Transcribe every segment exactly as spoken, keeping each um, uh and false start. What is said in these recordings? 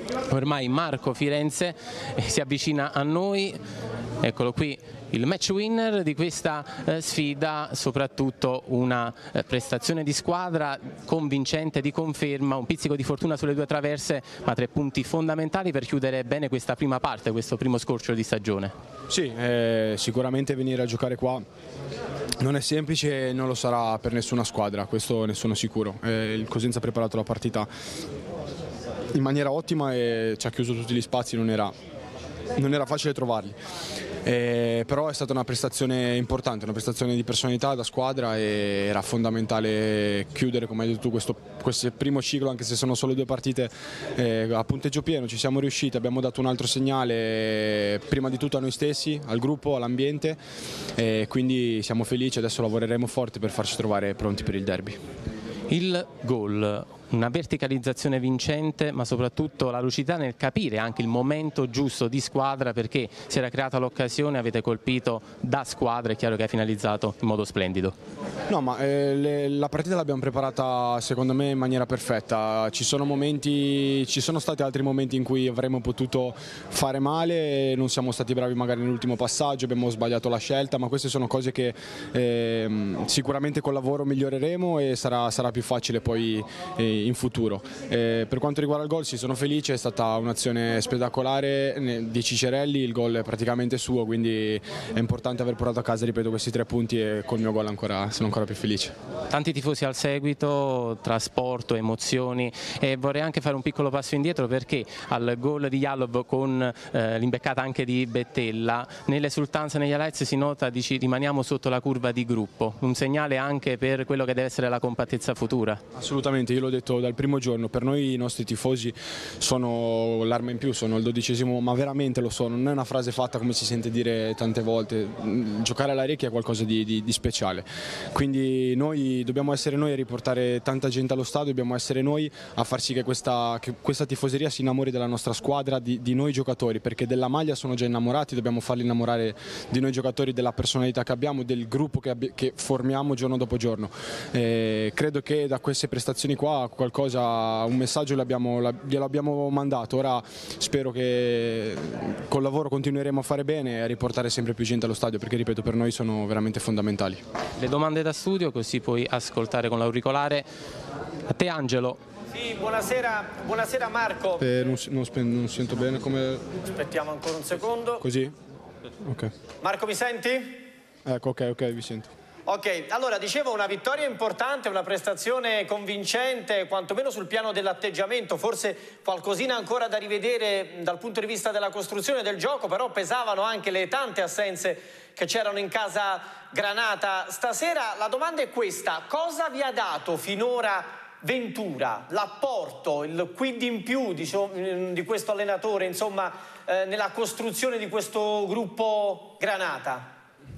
Ormai Marco Firenze si avvicina a noi, eccolo qui, il match winner di questa eh, sfida, soprattutto una eh, prestazione di squadra convincente, di conferma, un pizzico di fortuna sulle due traverse, ma tre punti fondamentali per chiudere bene questa prima parte, questo primo scorcio di stagione. Sì, eh, sicuramente venire a giocare qua non è semplice e non lo sarà per nessuna squadra, questo ne sono sicuro. Eh, il Cosenza ha preparato la partita in maniera ottima e ci ha chiuso tutti gli spazi, non era, non era facile trovarli. Eh, però è stata una prestazione importante, una prestazione di personalità da squadra e era fondamentale chiudere, come hai detto tu, questo, questo primo ciclo, anche se sono solo due partite eh, a punteggio pieno. Ci siamo riusciti, abbiamo dato un altro segnale prima di tutto a noi stessi, al gruppo, all'ambiente, e quindi siamo felici. Adesso lavoreremo forte per farci trovare pronti per il derby. Il gol, una verticalizzazione vincente, ma soprattutto la lucidità nel capire anche il momento giusto di squadra, perché si era creata l'occasione, avete colpito da squadra, è chiaro che hai finalizzato in modo splendido. No, ma eh, le, la partita l'abbiamo preparata secondo me in maniera perfetta. Ci sono momenti, ci sono stati altri momenti in cui avremmo potuto fare male, non siamo stati bravi magari nell'ultimo passaggio, abbiamo sbagliato la scelta, ma queste sono cose che eh, sicuramente col lavoro miglioreremo e sarà, sarà più facile poi eh, in futuro. Eh, per quanto riguarda il gol, sì, sono felice, è stata un'azione spettacolare di Cicerelli, il gol è praticamente suo, quindi è importante aver portato a casa, ripeto, questi tre punti e col mio gol ancora, sono ancora più felice. Tanti tifosi al seguito, trasporto, emozioni, e vorrei anche fare un piccolo passo indietro, perché al gol di Jalov con eh, l'imbeccata anche di Bettella, nell'esultanza, negli highlights si nota, dici, rimaniamo sotto la curva di gruppo, un segnale anche per quello che deve essere la compattezza futura. Assolutamente, io l'ho detto dal primo giorno, per noi i nostri tifosi sono l'arma in più, sono il dodicesimo, ma veramente lo sono, non è una frase fatta come si sente dire tante volte. Giocare alla Recchia è qualcosa di, di, di speciale, quindi noi dobbiamo essere noi a riportare tanta gente allo stadio, dobbiamo essere noi a far sì che questa, che questa tifoseria si innamori della nostra squadra, di, di noi giocatori, perché della maglia sono già innamorati, dobbiamo farli innamorare di noi giocatori, della personalità che abbiamo, del gruppo che, che formiamo giorno dopo giorno. Eh, credo che da queste prestazioni qua qualcosa, un messaggio glielo abbiamo mandato. Ora spero che col lavoro continueremo a fare bene e a riportare sempre più gente allo stadio, perché ripeto, per noi sono veramente fondamentali. Le domande da studio, così puoi ascoltare con l'auricolare. A te Angelo. Sì, buonasera, buonasera Marco. Eh, non, non, non sento bene come... Aspettiamo ancora un secondo. Così? Ok. Marco, mi senti? Ecco, ok, ok, vi sento. Ok, allora dicevo, una vittoria importante, una prestazione convincente, quantomeno sul piano dell'atteggiamento, forse qualcosina ancora da rivedere dal punto di vista della costruzione del gioco, però pesavano anche le tante assenze che c'erano in casa Granata. Stasera la domanda è questa: cosa vi ha dato finora Ventura, l'apporto, il quid in più diciamo, di questo allenatore, insomma, eh, nella costruzione di questo gruppo Granata?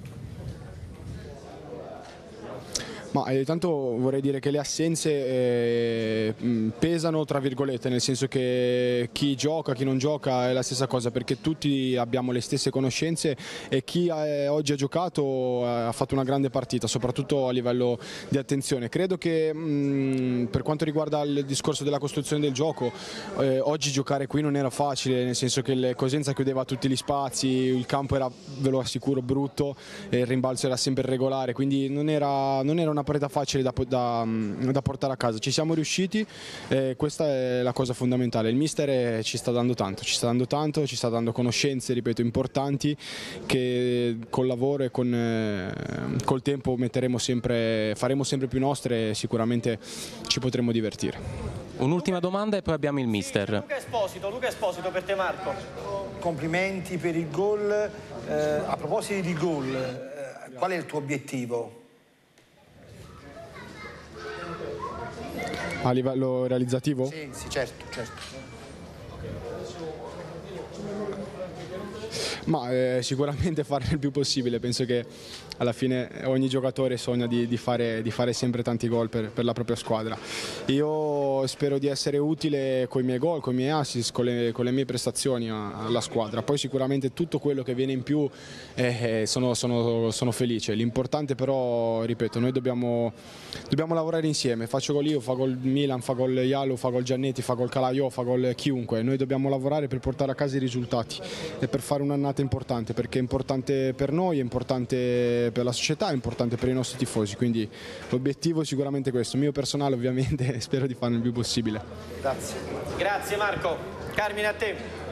Ma eh, tanto vorrei dire che le assenze eh, pesano tra virgolette, nel senso che chi gioca, chi non gioca è la stessa cosa, perché tutti abbiamo le stesse conoscenze e chi eh, oggi ha giocato eh, ha fatto una grande partita, soprattutto a livello di attenzione. Credo che mh, per quanto riguarda il discorso della costruzione del gioco, eh, oggi giocare qui non era facile, nel senso che il Cosenza chiudeva tutti gli spazi, il campo era, ve lo assicuro, brutto e il rimbalzo era sempre regolare, quindi non era, non era una partita facile da, da, da portare a casa. Ci siamo riusciti, eh, questa è la cosa fondamentale. Il mister è, ci sta dando tanto, ci sta dando tanto, ci sta dando conoscenze, ripeto, importanti, che col lavoro e con, eh, col tempo metteremo sempre, faremo sempre più nostre e sicuramente ci potremo divertire. Un'ultima domanda e poi abbiamo il mister. Luca Esposito, Luca Esposito per te Marco. Complimenti per il gol. Eh, a proposito di gol, eh, qual è il tuo obiettivo? A livello realizzativo? Sì, sì, certo, certo. Ma eh, sicuramente fare il più possibile, penso che alla fine ogni giocatore sogna di, di, fare, di fare sempre tanti gol per, per la propria squadra. Io spero, spero di essere utile con i miei gol, con i miei assist, con le, con le mie prestazioni alla squadra. Poi sicuramente tutto quello che viene in più eh, sono, sono, sono felice. L'importante però, ripeto, noi dobbiamo, dobbiamo lavorare insieme. Faccio gol io, fa gol Milan, fa gol Ialo, fa gol Giannetti, fa gol Calaio, fa gol chiunque. Noi dobbiamo lavorare per portare a casa i risultati e per fare un'annata importante, perché è importante per noi, è importante per la società, è importante per i nostri tifosi. Quindi l'obiettivo è sicuramente questo, mio personale ovviamente, spero di farne il più possibile. Grazie. Grazie Marco. Carmine, a te.